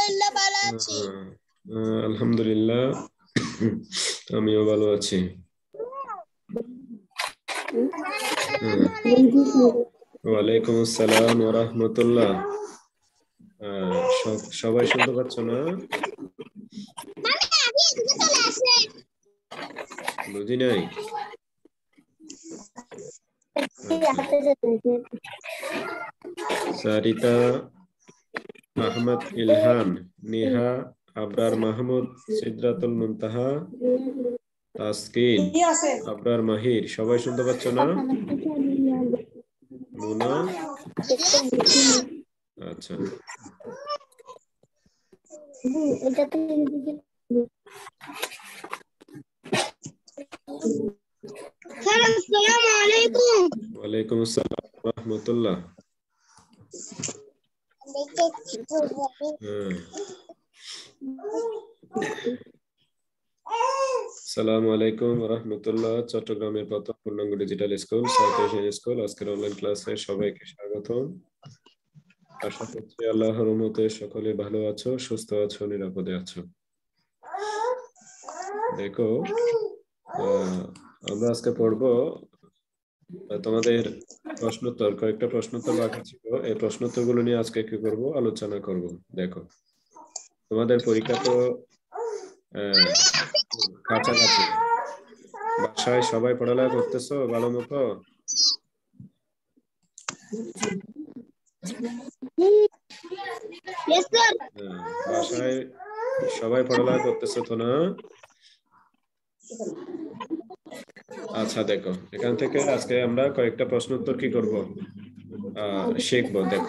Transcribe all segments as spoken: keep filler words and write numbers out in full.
আলহামদুলিল্লাহ ভালো আছি। আলহামদুলিল্লাহ আমিও ভালো আছি। ওয়ালাইকুম আসসালাম ওয়া রাহমাতুল্লাহ। সবাই শুনতে পাচ্ছ না? বুঝি নাই। সারিতা, আহমদ ইলহান, নিহা, আবরার মাহমুদ, সিদরাতুল মুনতাহা, তাসকিন, আবরার মাহির, সবাই শুনতে পাচ্ছ না? মুনা, আচ্ছা। আসসালামু আলাইকুম। ওয়ালাইকুম আসসালাম ওয়া রাহমাতুল্লাহ। আসসালামু আলাইকুম ওয়া রাহমাতুল্লাহ। চট্টগ্রামের প্রথম পূর্ণাঙ্গ digital school South Asian School আজকের অনলাইন ক্লাসে সবাইকে স্বাগতম। আশা করছি আল্লাহর রহমতে সকলে ভালো আছো, সুস্থ আছো, নিরাপদে আছো। দেখো, আমরা আজকে পড়বো তোমাদের প্রশ্নোত্তর। কয়েকটা প্রশ্নোত্তর বাকি ছিল, এই প্রশ্নোত্তরগুলো নিয়ে আজকে কি করব, আলোচনা করব। দেখো, তোমাদের পরীক্ষা তো কাছাকাছি, বাসায় সবাই পড়ালেখা করতেছো ভালো মতো? বাসায় সবাই পড়ালেখা করতেছো তো না? আচ্ছা, দেখো এখান থেকে আজকে আমরা কয়েকটা প্রশ্ন উত্তর কি করব, আহ শিখবো। দেখো,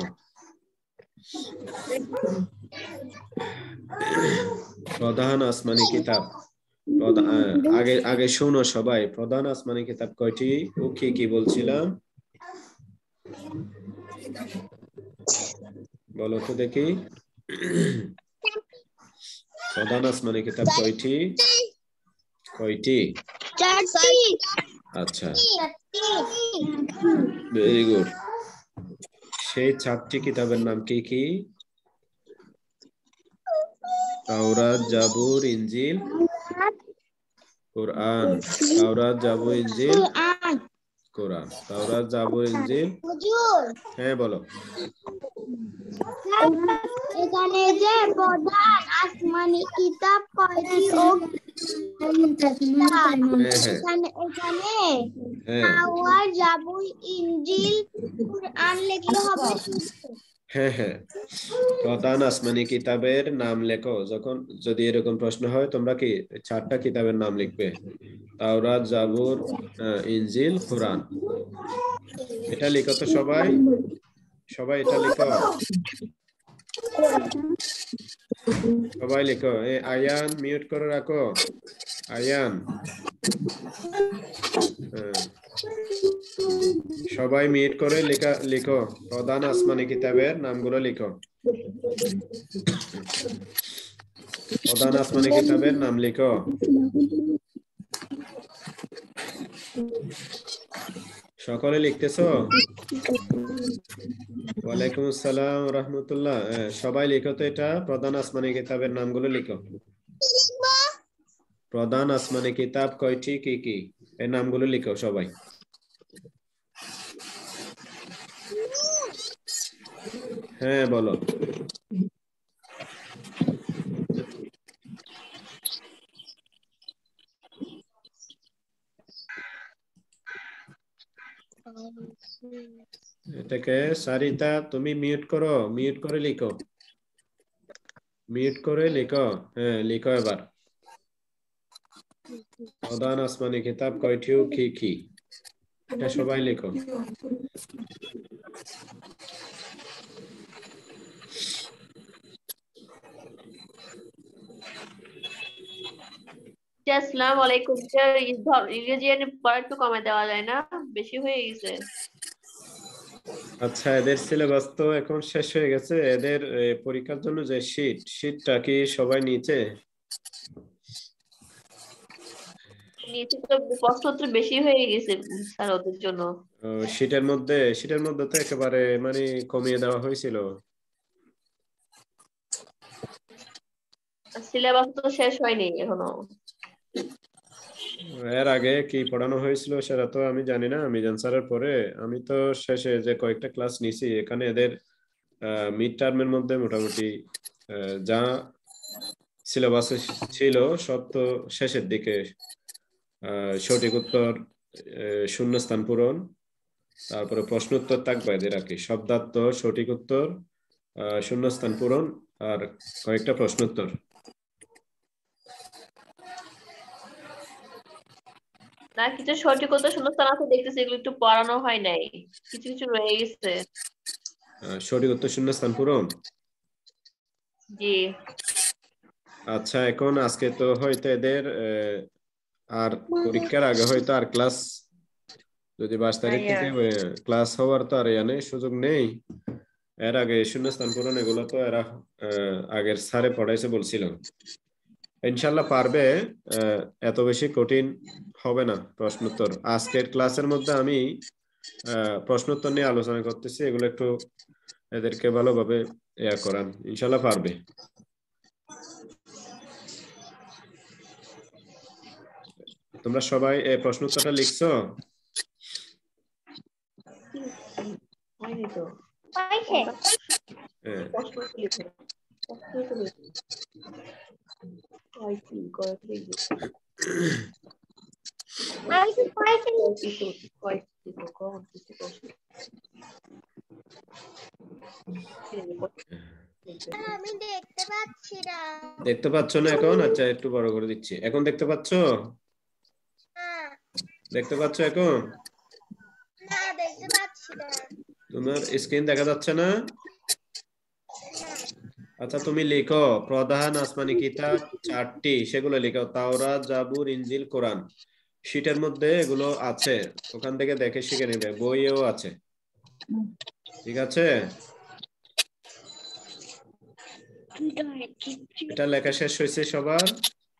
প্রধান আসমানি কিতাব, আগে আগে শোনো সবাই, প্রধান আসমানি কিতাব কয়টি ও কি কি বলছিলাম বলো তো দেখি। প্রধান আসমানি কিতাব কয়টি? কয়টি? আচ্ছা, ভেরি গুড। সেই চারটি কিতাবের নাম কি কি? তাওরাত, জাবুর, ইনজিল, কোরআন। তাওরাত, জাবুর, ইনজিল, কোরআন। তাওরাত, জাবুর, ইনজিল। হ্যাঁ বলো। এখানে যে প্রধান আসমানি কিতাব কয়টি ও এখানে এখানে তাওরাত, জাবুর, ইনজিল, কোরআন লিখলে হবে শুধু? হ্যাঁ হ্যাঁ, প্রধান আসমানি কিতাবের নাম লেখো। যখন যদি এরকম প্রশ্ন হয়, তোমরা কি চারটা কিতাবের নাম লিখবে, তাওরাত, জাবুর, ইনজিল, কোরআন। এটা লিখো তো সবাই, সবাই এটা লিখো, সবাই লিখো। এই আয়ান মিউট করে রাখো, আয়ান। সবাই মিউট করে লেখা লিখো, প্রধান আসমানি কিতাবের নামগুলো লিখো। প্রধান আসমানি কিতাবের নাম লিখো। সকলে লিখতেছো? ওয়ালাইকুম আসসালাম ওয়া রাহমাতুল্লাহ। সবাই লিখো তো, এটা প্রধান আসমানি কিতাবের নামগুলো লিখো। প্রধান আসমানি কিতাব কয়টি, কি কি, এই নামগুলো লিখো সবাই। হ্যাঁ বলো। এটাকে সারিতা তুমি মিউট করো, মিউট করে লিখো, মিউট করে লিখো। হ্যাঁ লিখো এবার, প্রধান আসমানি কিতাব কয়টি ও কি কি, এটা সবাই লিখো। আসসালামু আলাইকুম। ইংরেজি একটু কমে দেওয়া যায় না? বেশি হয়ে গেছে। আচ্ছা, এদের সিলেবাস তো এখন শেষ হয়ে গেছে, এদের পরীক্ষার জন্য যে শীট, শীটটা কি সবাই নিচে? নিচে তো প্রশ্নোত্তর বেশি হয়ে গেছে স্যার ওদের জন্য। শীটের মধ্যে, শীটের মধ্যে তো একেবারে মানে কমিয়ে দেওয়া হয়েছিল। সিলেবাস তো শেষ হয়নি এখনো। এর আগে কি পড়ানো হয়েছিল সেটা তো আমি জানি না, মিজান স্যারের পরে আমি তো শেষে যে কয়েকটা ক্লাস নিছি এখানে এদের মিড টার্মের মধ্যে মোটামুটি আহ, যা সিলেবাসে ছিল সব তো শেষের দিকে। আহ, সঠিক উত্তর, আহ, শূন্যস্থান পূরণ, তারপরে প্রশ্ন উত্তর থাকবে এদের আর কি, শব্দার্থ, সঠিক উত্তর, আহ, শূন্যস্থান পূরণ আর কয়েকটা প্রশ্ন উত্তর। না কিছু সঠিক উত্তর শূন্যস্থান আছে দেখতেছি, এগুলো একটু পড়ানো হয় নাই, কিছু কিছু রয়ে গেছে। আহ, সঠিক উত্তর শূন্যস্থান পূরণ। জি। আচ্ছা, এখন আজকে তো হয়তো এদের আহ, আর পরীক্ষার আগে হয়তো আর ক্লাস, যদি বাইশ তারিখ থেকে ক্লাস হওয়ার তো আর ইয়ানে সুযোগ নেই। এর আগে শূন্যস্থান পূরণ এগুলো তো এরা আহ, আগের স্যারে পড়াইছে বলছিল। ইনশাল্লাহ পারবে, আহ, এত বেশি কঠিন হবে না প্রশ্নোত্তর। আজকের ক্লাসের মধ্যে আমি আহ, প্রশ্নোত্তর নিয়ে আলোচনা করতেছি, এগুলো একটু এদেরকে ভালোভাবে ইয়া করান, ইনশাল্লাহ পারবে। তোমরা সবাই এই প্রশ্নোত্তরটা লিখছো? হয়নি তো। হয়েছে। হ্যাঁ। প্রশ্ন তো লিখো না। প্রশ্ন তো লিখো। কয়টি কয়টি লিখো। আমি তো হয়েছে। কয়টি তো কয়টি লিখো, কোন কিছু প্রশ্ন। আমি দেখতে পাচ্ছি না। দেখতে পাচ্ছ না এখন? আচ্ছা একটু বড় করে দিচ্ছি। এখন দেখতে পাচ্ছ? হ্যাঁ। দেখতে পাচ্ছ এখন? না দেখতে পাচ্ছি না। তোমার স্ক্রিন দেখা যাচ্ছে না? আচ্ছা তুমি লিখো প্রধান আসমানি কিতাব চারটি, সেগুলো লিখো, তাওরাত, জাবুর, ইনজিল, কোরআন। শীটের মধ্যে এগুলো আছে, ওখান থেকে দেখে শিখে নেবে, বইয়েও আছে। ঠিক আছে, এটা লেখা শেষ হয়েছে সবার?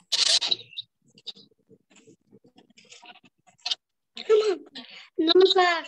নমস্কার।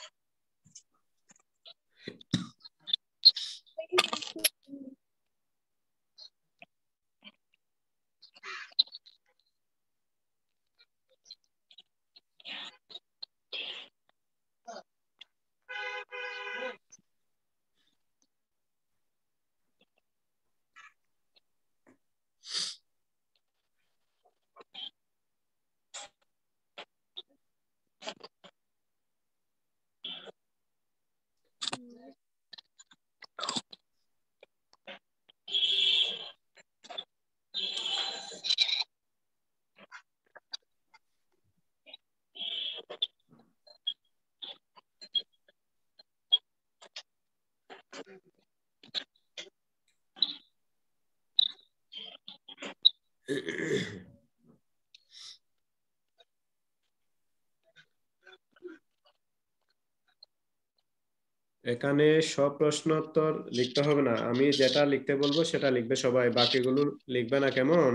এখানে সব প্রশ্ন উত্তর লিখতে হবে না, আমি যেটা লিখতে বলবো সেটা লিখবে সবাই, বাকিগুলো লিখবে না, কেমন?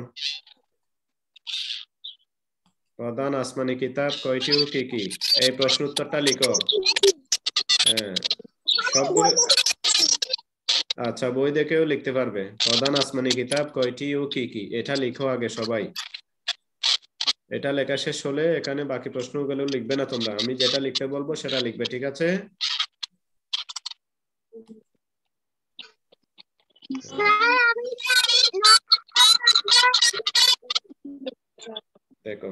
প্রধান আসমানি কিতাব কয়টি ও কি কি, এই প্রশ্ন উত্তরটা লিখো। হ্যাঁ সবগুলো। আচ্ছা বই দেখেও লিখতে পারবে, প্রধান আসমানি কিতাব কয়টি ও কি কি, এটা লিখো আগে সবাই। এটা লেখা শেষ হলে এখানে বাকি প্রশ্নগুলো লিখবে না তোমরা, আমি যেটা লিখতে বলবো সেটা লিখবে, ঠিক আছে? দেখো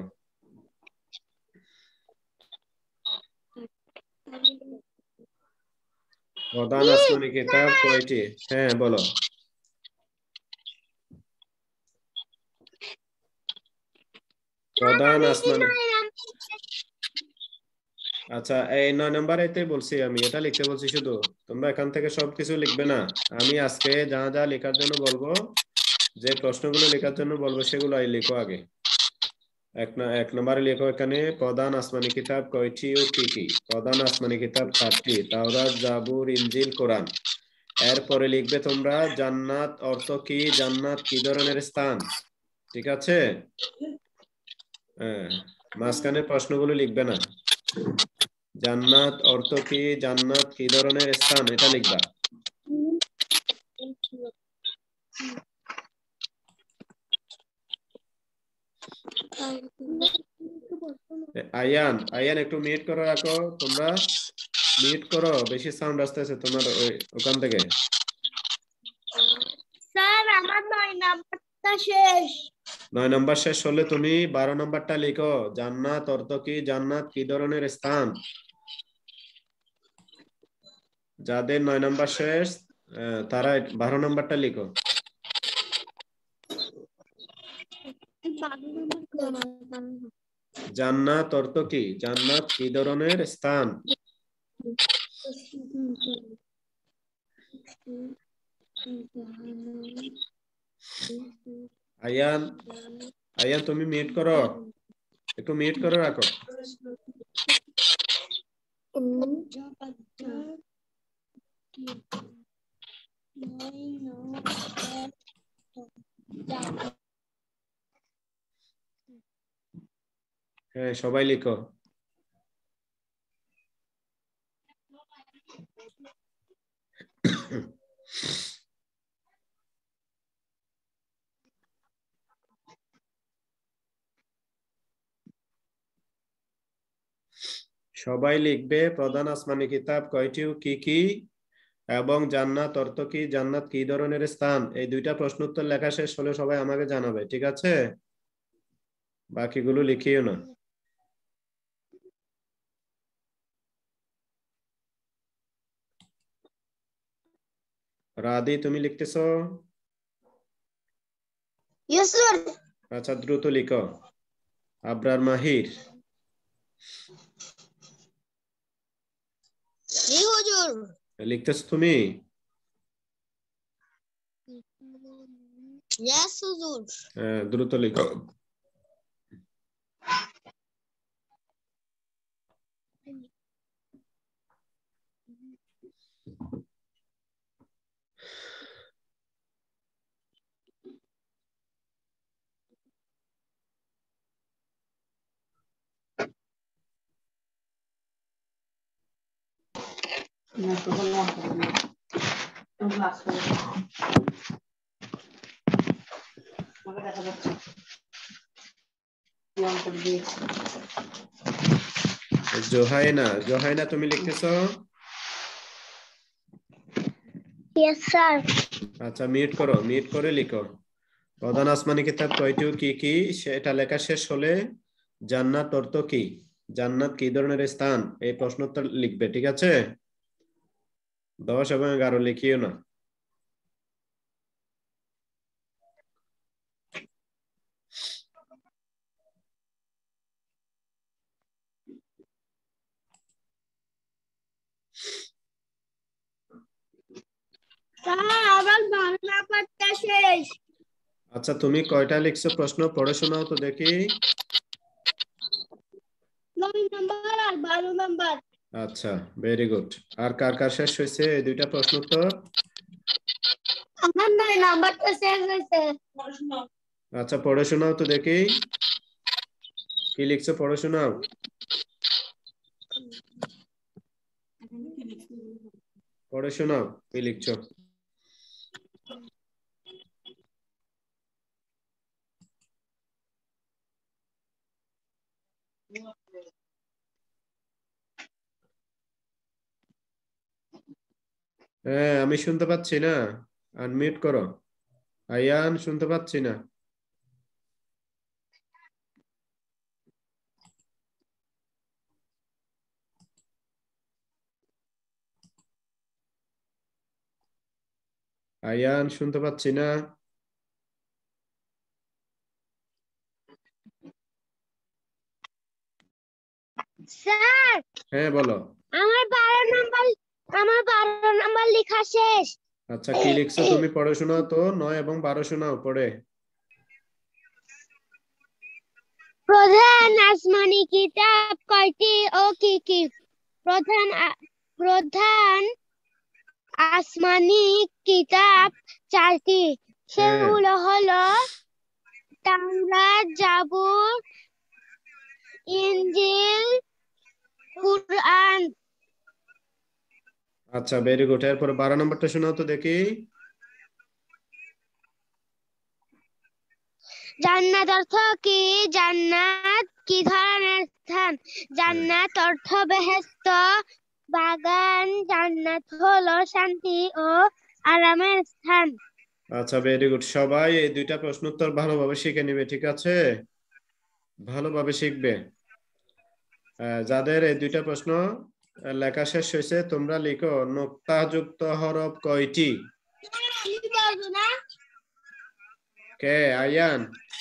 প্রধান আসমানি কিতাব কয়টি, হ্যাঁ বলো। প্রধান আসমানি, আচ্ছা এই নয় নাম্বার এতে বলছি আমি, এটা লিখতে বলছি শুধু, তোমরা এখান থেকে সবকিছু লিখবে না। আমি আজকে যা যা লেখার জন্য বলবো, যে প্রশ্নগুলো লেখার জন্য বলবো সেগুলো লিখো আগে। এক না এক নম্বরে লেখো এখানে প্রধান আসমানি কিতাব কয়টি ও কি কি, প্রধান আসমানি কিতাব চারটি, তাওরাত, জাবুর, ইনজিল, কোরআন। এরপরে লিখবে তোমরা জান্নাত অর্থ কি, জান্নাত কি ধরনের স্থান, ঠিক আছে? হ্যাঁ, মাঝখানে প্রশ্নগুলো লিখবে না, জান্নাত অর্থ কি, জান্নাত কি ধরনের স্থান, এটা লিখবা। আয়ান আয়ান একটু মিউট করে রাখো তোমরা মিউট করো বেশি সাউন্ড আসতেছে তোমার ওই ওখান থেকে স্যার আমার নয় নাম্বারটা শেষ নয় নম্বর শেষ হলে তুমি বারো নম্বরটা লিখো জান্নাত অর্থ কি জান্নাত কি ধরনের স্থান যাদের নয় নম্বর শেষ তারা বারো নম্বরটা লিখো জান্নাত অর্থ কি জান্নাত কি ধরনের স্থান আয়ান আয়ান তুমি মিউট করো একটু মিউট করে রাখো হ্যাঁ সবাই লিখো সবাই লিখবে প্রধান আসমানি কিতাব কয়টি ও কি কি এবং জান্নাত অর্থ কি জান্নাত কি ধরনের স্থান এই দুইটা প্রশ্ন উত্তর লেখা শেষ হলে সবাই আমাকে জানাবে ঠিক আছে বাকিগুলো লিখিও না রাদি তুমি লিখতেছো ইয়েস স্যার আচ্ছা দ্রুত লিখো আবরার মাহির জি হুজুর লিখতেছো তুমি ইয়েস হুজুর হ্যাঁ দ্রুত লিখো জোহাইনা জোহাইনা তুমি লিখতেছো ইয়েস স্যার আচ্ছা মিউট করো মিউট করে লিখো প্রধান আসমানি কিতাব কয়টি ও কি কি সেটা লেখা শেষ হলে জান্নাত অর্থ কি জান্নাত কি ধরনের স্থান এই প্রশ্নটা লিখবে ঠিক আছে দশ এবং এগারো লিখিও না স্যার আমার বারো নাম্বারটা শেষ আচ্ছা তুমি কয়টা লিখছো প্রশ্ন পড়ে শোনাও তো দেখি নয় নাম্বার আর বারো নাম্বার আচ্ছা ভেরি গুড আর কার কার শেষ হয়েছে এই দুইটা প্রশ্ন উত্তর আমার নয় নাম্বারটা শেষ হয়েছে আচ্ছা পড়ে শোনাও তো দেখি কি লিখছো পড়ে শোনাও পড়ে শোনাও কি লিখছো হ্যাঁ আমি শুনতে পাচ্ছি না আনমিউট করো আয়ান শুনতে পাচ্ছি না আয়ান শুনতে পাচ্ছি না স্যার হ্যাঁ বলো আমার বারো নাম্বার আমার বারো নাম্বার লেখা শেষ আচ্ছা কি লিখছো তুমি পড়ে শোনাও তো নয় এবং বারো শোনাও পড়ে প্রধান আসমানি কিতাব কয়টি ও কি কি প্রধান প্রধান আসমানি কিতাব চারটি সেগুলো হলো তাওরাত জাবুর ইনজিল কুরআন আচ্ছা ভেরি গুড এরপর বারো নম্বরটা শোনাও তো দেখি জান্নাত অর্থ কি? জান্নাত কি ধরনের স্থান? জান্নাত অর্থ বেহেশত, বাগান। জান্নাত হলো শান্তি ও আরামের স্থান। আচ্ছা, ভেরি গুড। সবাই এই দুইটা প্রশ্ন উত্তর ভালোভাবে শিখে নিবে, ঠিক আছে? ভালোভাবে শিখবে। আহ, যাদের এই দুইটা প্রশ্ন আহ, লেখা শেষ হয়েছে, তোমরা লিখো নোক্তাযুক্ত হরফ কয়টি? কে? আয়ান?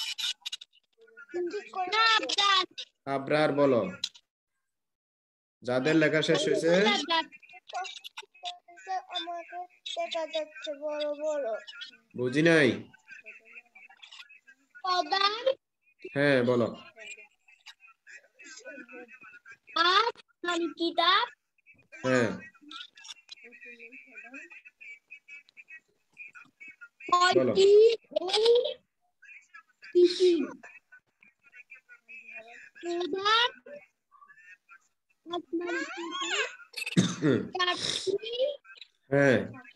আবরার বলো। যাদের লেখা শেষ হয়েছে আমাকে দেখা যাচ্ছে বড় বড় বুঝি নাই। প্রধান হ্যাঁ বলো। আসমানি কিতাব হ্যাঁ বলো। কয়টি ও কি কি? প্রধান আসমানি কিতাব চারটি। হ্যাঁ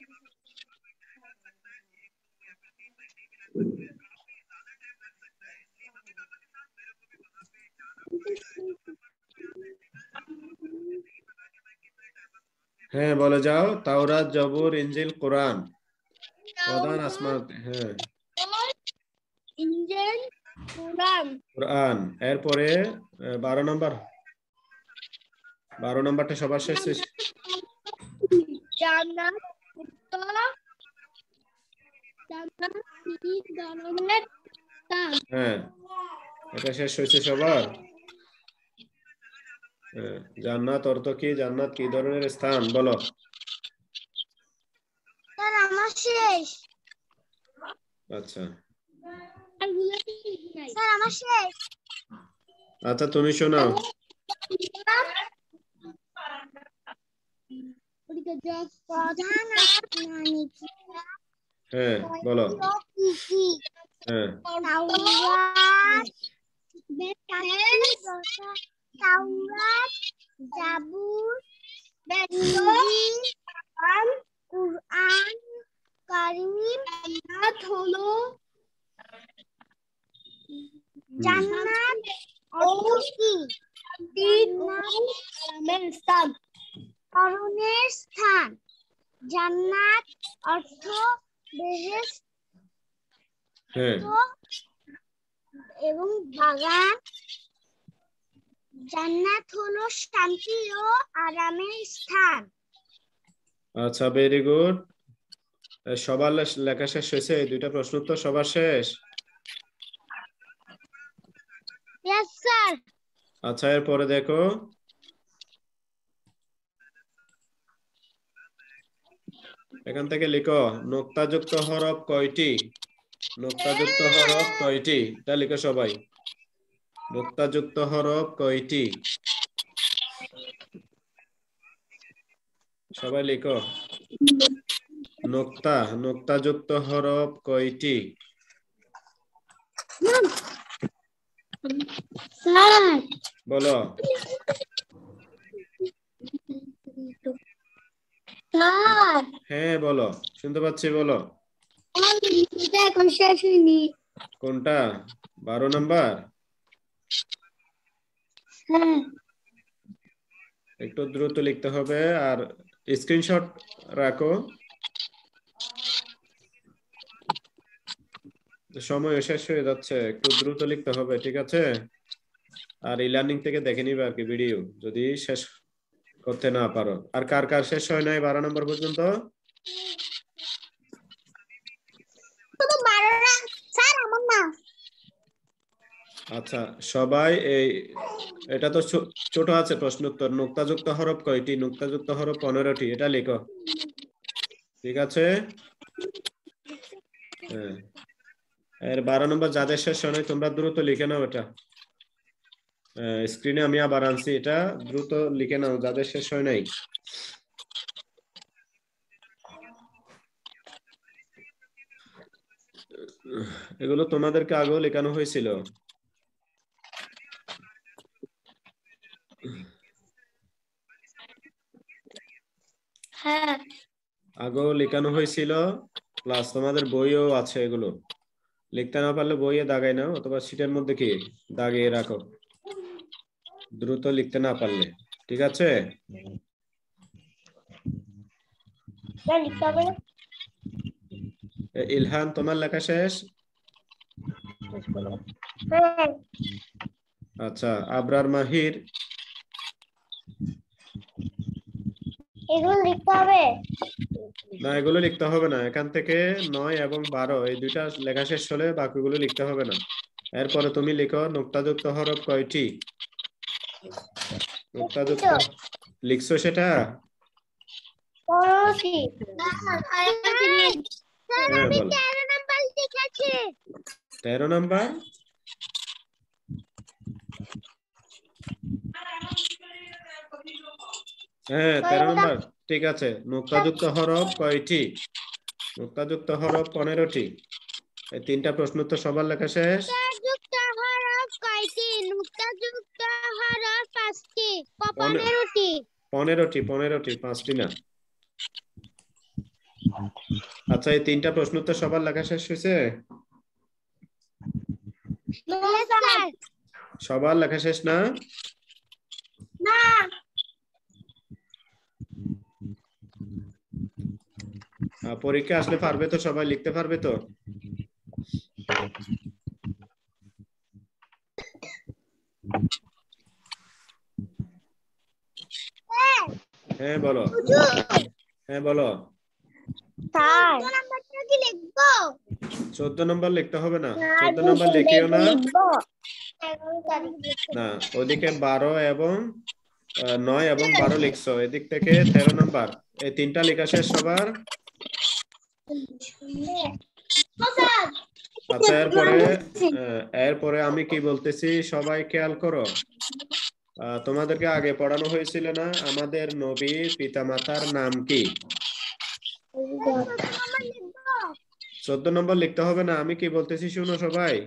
হ্যাঁ বলে যাও। তাওরাত, জবুর, ইনজিল, কোরআন প্রধান আসমান। হ্যাঁ ইঞ্জিল, কোরআন। কোরআন। এরপরে আহ, বারো নম্বর বারো নম্বরটা সবার শেষে। জান্নাত উত্তর জান্নাত কি ধরনের স্থান? হ্যাঁ এটা শেষ হয়েছে সবার। হ্যাঁ, জান্নাত অর্থ কি? জান্নাত কি ধরনের স্থান? বলো। স্যার আমার শেষ। আচ্ছা স্যার আমার শেষ। আচ্ছা তুমি শোনাও। প্রধান আসমানি কিতাব হ্যাঁ বলো। কয়টি ও কি কি? হ্যাঁ তাওরাত, তাওরাত, জাবুর, ইনজিল, কুরআন কারীম। জান্নাত হলো জান্নাত অর্থ কি? আরামের স্থান। আরামের স্থান। জান্নাত অর্থ বেহেশত হ্যাঁ এবং বাগান। জান্নাত হলো শান্তি ও আরামের স্থান। আচ্ছা ভেরি গুড। সবার লে- লেখা শেষ হয়েছে? এই দুইটা প্রশ্ন উত্তর সবার শেষ? Yes sir. আচ্ছা এরপরে দেখো, এখান থেকে লিখো নোক্তাযুক্ত হরফ কয়টি? নোক্তাযুক্ত হরফ কয়টি? এটা লিখো সবাই। নোক্তাযুক্ত হরফ কয়টি? সবাই লিখো। নোক্তা নোক্তাযুক্ত হরফ কয়টি? স্যার বলো। স্যার হ্যাঁ বলো, শুনতে পাচ্ছি, বলো। এটা এখন শেষ হয়নি। কোনটা? বারো নাম্বার? হ্যাঁ একটু দ্রুত লিখতে হবে আর স্ক্রিনশট রাখো। সময় শেষ হয়ে যাচ্ছে, একটু দ্রুত লিখতে হবে, ঠিক আছে? আর ই লার্নিং থেকে দেখে নিবে আর কি ভিডিও, যদি শেষ করতে না পারো। আর কার কার শেষ হয় নাই বারো নম্বর পর্যন্ত? শুধু বারোটা স্যার আমার না। আচ্ছা সবাই এই, এটা তো ছো- ছোট আছে প্রশ্ন উত্তর। নোক্তাযুক্ত হরফ কয়টি? নোক্তাযুক্ত হরফ পনেরোটি, এটা লিখো, ঠিক আছে? হ্যাঁ এর বারো নম্বর যাদের শেষ হয় নাই তোমরা দ্রুত লিখে নাও এটা। স্ক্রিনে আমি আবার আনছি, এটা দ্রুত লিখে নাও যাদের শেষ হয় নাই। এগুলো তোমাদেরকে আগেও লেখানো হয়েছিল। হ্যাঁ আগেও লেখানো হয়েছিল, প্লাস তোমাদের বইও আছে এগুলো। লিখতে না পারলে বইয়ে দাগাই নাও অথবা শীটের মধ্যে কি দাগিয়ে রাখো দ্রুত লিখতে না পারলে ঠিক আছে ইলহান তোমার লেখা শেষ আচ্ছা আবরার মাহির এগুলো লিখতে হবে না এগুলো লিখতে হবে না এখান থেকে নয় এবং বারো এই দুইটা লেখা শেষ হলে বাকিগুলো লিখতে হবে না এরপরে তুমি লিখো নুক্তাযুক্ত হরফ কয়টি নুক্তাযুক্ত লিখছো সেটা পনেরোটি হ্যাঁ বলো তেরো নাম্বার লিখেছি তেরো নাম্বার হ্যাঁ তেরো নাম্বার ঠিক আছে নুক্তাযুক্ত হরফ কয়টি নুক্তাযুক্ত হরফ পনেরোটি এই তিনটা প্রশ্ন তো সবার লেখা শেষ যুক্ত হরফ কয়টি নুক্তাযুক্ত হরফ পাঁচটি পনেরোটি পনেরোটি পনেরোটি পাঁচটি না আচ্ছা এই তিনটা প্রশ্ন তো সবার লেখা শেষ হয়েছে সবার লেখা শেষ না না পরীক্ষা আসলে পারবে তো সবাই লিখতে পারবে তো হ্যাঁ বলো হ্যাঁ বলো চোদ্দ নম্বর লিখতে হবে না চোদ্দ নম্বর লিখিও না না ওদিকে বারো এবং নয় এবং বারো লিখছো এদিক থেকে তেরো নম্বর এই তিনটা লেখা শেষ সবার আচ্ছা এরপরে এরপরে আমি কি বলতেছি সবাই খেয়াল করো তোমাদেরকে আগে পড়ানো হয়েছিল না আমাদের নবীর পিতামাতার নাম কি চোদ্দ নম্বর লিখতে হবে না আমি কি বলতেছি শুনো সবাই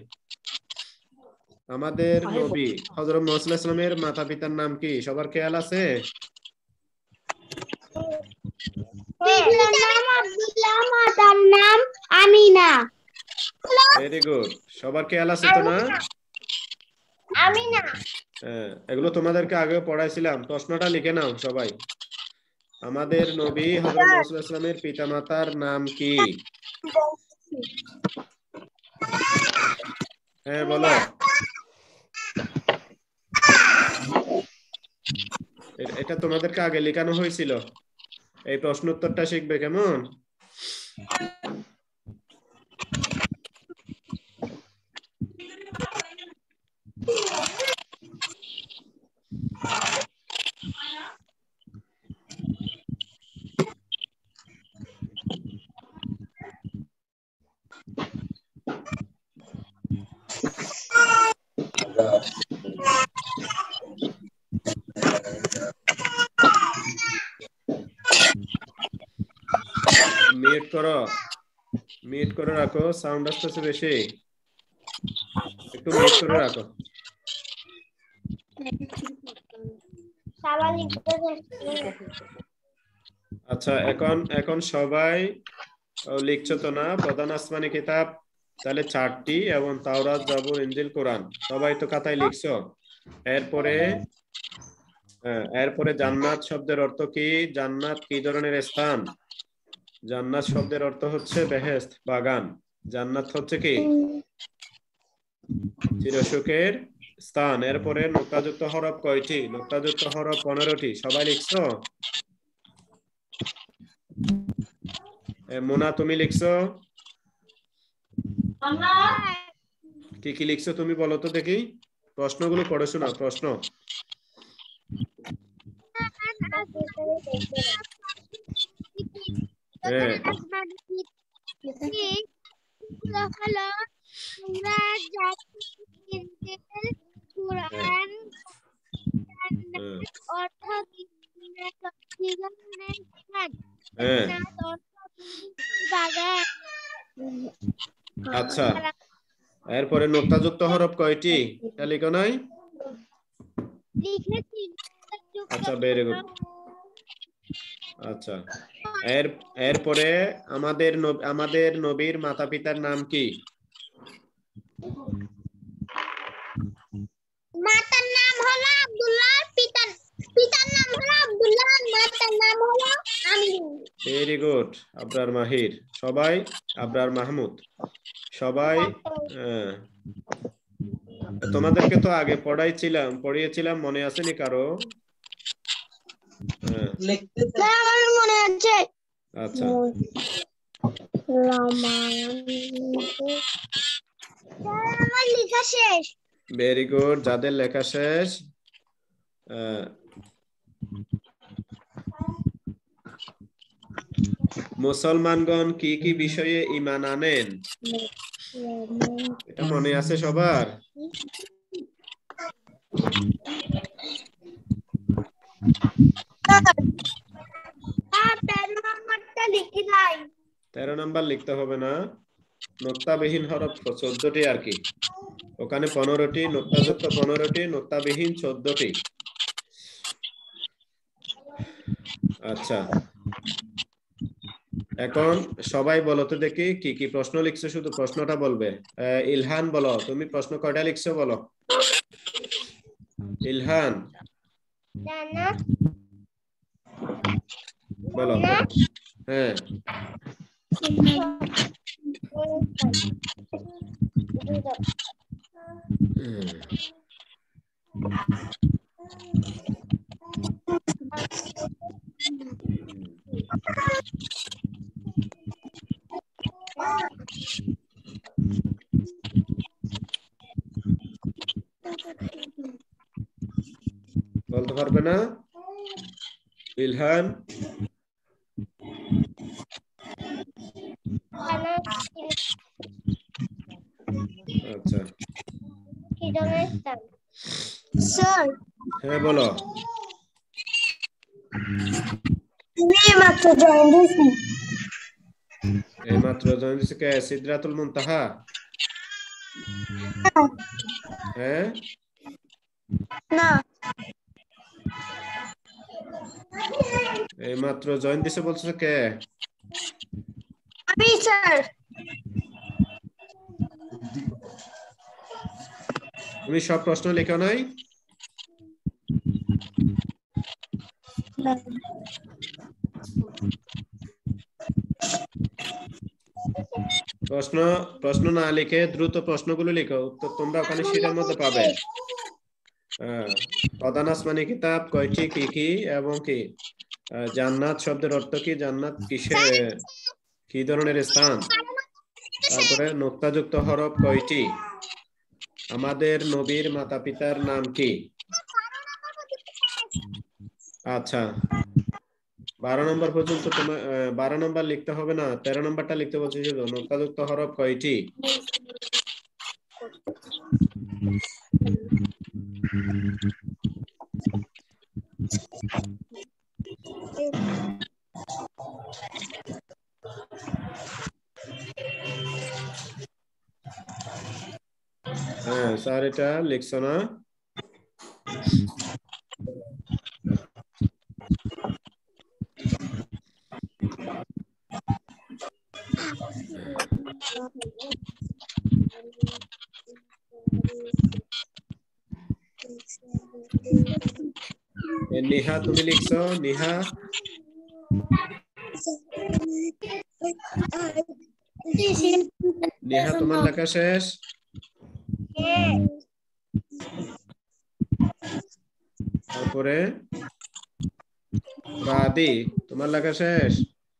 আমাদের নবী হযরত মুহাম্মদ সাল্লাল্লাহু আলাইহি ওয়াসাল্লামের মাতা পিতার নাম কি সবার খেয়াল আছে পিতার নাম আব্দুল্লাহ মাতার নাম আমিনা ভেরি গুড সবার খেয়াল আছে তো না আমিনা হ্যাঁ এগুলো তোমাদেরকে আগে পড়াইছিলাম প্রশ্নটা লিখে নাও সবাই আমাদের নবী হযরত মুহাম্মদ সাল্লাল্লাহু আলাইহি ওয়াসাল্লামের পিতামাতার নাম কি হ্যাঁ বলো এটা তোমাদেরকে আগে লেখানো হয়েছিল এই প্রশ্ন উত্তরটা শিখবে কেমন মিউট করো মিউট করে রাখো সাউন্ড আসতেছে বেশি একটু মিউট করে রাখো আচ্ছা এখন এখন সবাই লিখছো তো না প্রধান আসমানি কিতাব তাহলে চারটি এবং তাওরাত জাবুর ইনজিল কোরআন সবাই তো খাতায় লিখছো এরপরে এরপরে জান্নাত শব্দের অর্থ কি জান্নাত কি ধরনের স্থান জান্নাত শব্দের অর্থ হচ্ছে বেহেশত বাগান জান্নাত হচ্ছে কি চিরসুখের স্থান এরপরে নুক্তাযুক্ত হরফ কয়টি নুক্তাযুক্ত হরফ পনেরোটি সবাই লিখছো মোনা তুমি লিখছো কি কি লিখছো তুমি বলো তো দেখি প্রশ্নগুলো পড়ে শোনাও প্রশ্ন হ্যাঁ আচ্ছা এরপরে নুক্তাযুক্ত হরফ কয়টি এটা লিখো নাই আচ্ছা ভেরি গুড আচ্ছা এর এরপরে আমাদের আমাদের নবীর মাতা পিতার নাম কি ভেরি গুড আবরার মাহির সবাই আবরার মাহমুদ সবাই আহ, তোমাদেরকে তো আগে পড়াইছিলাম পড়িয়েছিলাম মনে আছে নি কারো হ্যাঁ স্যার আমার মনে আছে আচ্ছা স্যার আমার লেখা শেষ ভেরি গুড যাদের লেখা শেষ আহ, মুসলমানগণ কি কি বিষয়ে ঈমান আনেন এটা মনে আছে সবার তেরো নাম্বার লিখতে হবে না নোক্তাবিহীন হরফ চোদ্দটি আর কি ওখানে পনেরোটি নোক্তাযুক্ত পনেরোটি নোক্তাবিহীন চোদ্দটি আচ্ছা এখন সবাই বলো তো দেখি কি কি প্রশ্ন লিখছো শুধু প্রশ্নটা বলবে ইলহান বলো তুমি প্রশ্ন কয়টা লিখছো বলো ইলহান বলো হ্যাঁ বলতে পারবে না ইলহান আচ্ছা স্যার হ্যাঁ বলো আমি মাত্র জয়েন দিয়েছি এই মাত্র জয়েন দিয়েছে কে সিদরাতুল মুনতাহা হ্যাঁ না এই মাত্র জয়েন দিছে বলছো কে আমি স্যার তুমি সব প্রশ্ন লেখো নাই প্রশ্ন প্রশ্ন না লিখে দ্রুত প্রশ্নগুলো লিখো উত্তর তোমরা ওখানে শীটের মধ্যে পাবে প্রধান আসমানি কিতাব কয়টি কি কি এবং কি জান্নাত শব্দের অর্থ কি জান্নাত কিসে কি ধরনের স্থান তারপরে নোক্তাযুক্ত হরফ কয়টি আমাদের নবীর মাতা পিতার নাম কি আচ্ছা বারো নম্বর পর্যন্ত তোমার বারো নম্বর লিখতে হবে না তেরো নম্বরটা লিখতে বলছি শুধু নোক্তাযুক্ত হরফ কয়টি হ্যাঁ স্যার এটা লিখছো না নিহা তুমি লিখছো নিহা নিহা তোমার লেখা শেষ তারপরে রাদি তোমার লেখা শেষ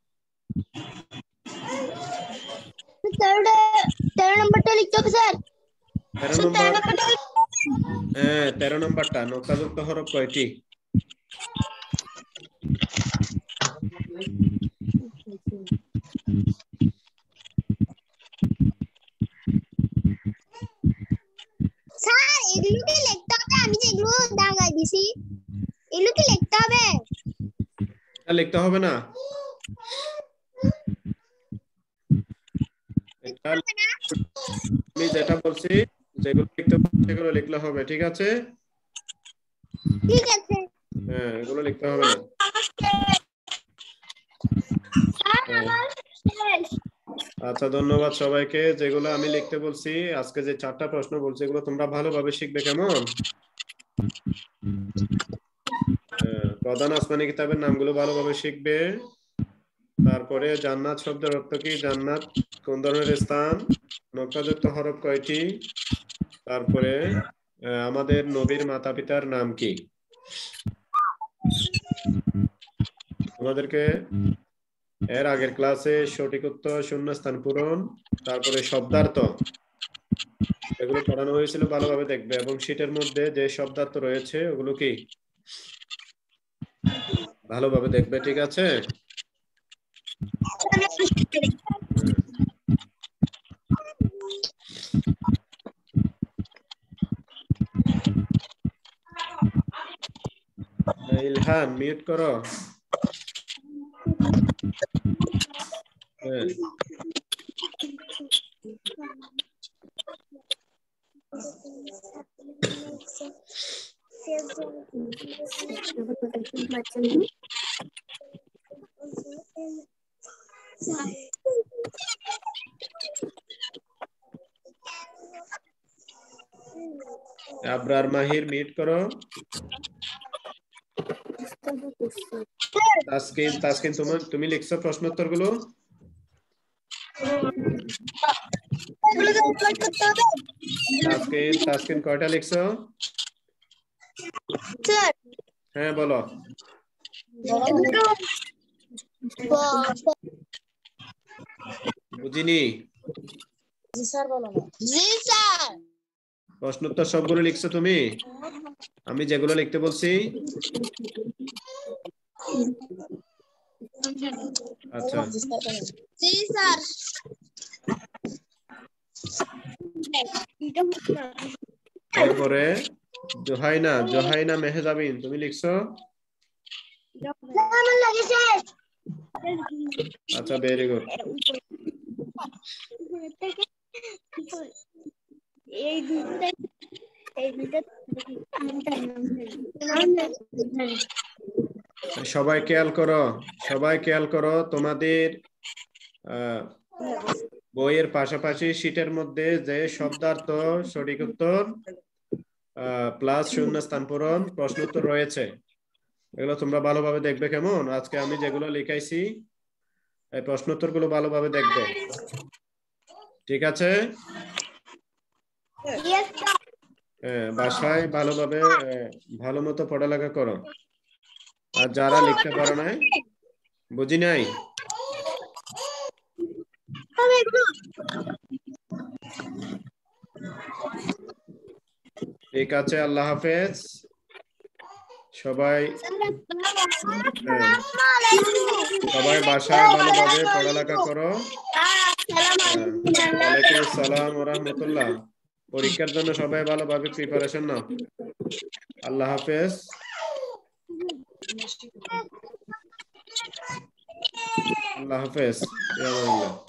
তেরো নম্বরটা লিখতে হবে স্যার তেরো নম্বর হ্যাঁ তেরো নম্বরটা নোক্তাযুক্ত হরফ কয়টি স্যার এগুলো কি লিখতে হবে আমি যেগুলো দাগাই দিছি এগুলো কি লিখতে হবে এটা লিখতে হবে না আমি যেটা বলছি যেগুলো লিখতে সেগুলো লিখলে হবে ঠিক আছে ঠিক আছে হ্যাঁ এগুলো লিখতে হবে না আচ্ছা ধন্যবাদ সবাইকে যেগুলো আমি লিখতে বলছি আজকে যে চারটা প্রশ্ন বলছি এগুলো তোমরা ভালোভাবে শিখবে কেমন প্রধান আসমানি কিতাবের নামগুলো ভালোভাবে শিখবে তারপরে জান্নাত শব্দের অর্থ কি? জান্নাত কোন ধরনের স্থান? নকশাযুক্ত হরফ কয়টি? তারপরে আহ, আমাদের নবীর মাতা পিতার নাম কি? আমাদেরকে এর আগের ক্লাসে সঠিক উত্তর, শূন্যস্থান পূরণ, তারপরে শব্দার্থ এগুলো পড়ানো হয়েছিল, ভালোভাবে দেখবে। এবং শীটের মধ্যে যে শব্দার্থ রয়েছে ওগুলো কি ভালোভাবে দেখবে, ঠিক আছে? ইলহান মিউট করো। হ্যাঁ আবরার মাহির মিউট করো। তাসকিন তাসকিন তুমি তুমি লিখছো প্রশ্নোত্তর গুলো? তাসকিন তাসকিন কয়টা লিখছো? স্যার হ্যাঁ বলো। বুঝিনি। জি স্যার বলো না। জি স্যার প্রশ্নোত্তর সবগুলো লিখছো তুমি? আমি যেগুলো লিখতে বলছি? আচ্ছা জি স্যার এরপরে জোহাইনা জোহাইনা মেহজাবিন তুমি লিখছো? আমার লাগে স্যার আচ্ছা ভেরি গুড। এই দুইটা এই দুইটা সবাই খেয়াল করো, সবাই খেয়াল করো, তোমাদের আহ বইয়ের পাশাপাশি শীটের মধ্যে যে শব্দার্থ, সঠিক উত্তর প্লাস শূন্যস্থান পূরণ, প্রশ্নোত্তর রয়েছে, এগুলো তোমরা ভালোভাবে দেখবে। কেমন? আজকে আমি যেগুলো লিখাইছি এই প্রশ্নোত্তর গুলো ভালোভাবে দেখবে, ঠিক আছে? হ্যাঁ বাসায় ভালোভাবে ভালো মতো পড়ালেখা করো। আর যারা লিখতে পারো নাই, বুঝি নাই, ঠিক আছে, আল্লাহ হাফেজ সবাই। হ্যাঁ, সবাই বাসায় ভালোভাবে পড়ালেখা করো। ওয়ালাইকুম আসসালাম ওয়া রাহমাতুল্লাহ। পরীক্ষার জন্য সবাই ভালোভাবে প্রিপারেশন নাও। আল্লাহ হাফেজ। আল্লাহ হাফেজ।